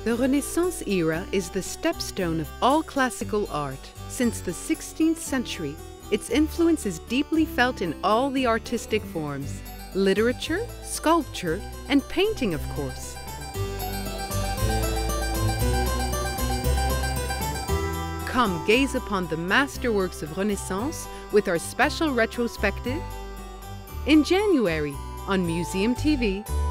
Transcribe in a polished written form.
The Renaissance era is the stepstone of all classical art. Since the 16th century, its influence is deeply felt in all the artistic forms: literature, sculpture, and painting, of course. Come gaze upon the masterworks of Renaissance with our special retrospective in January on Museum TV.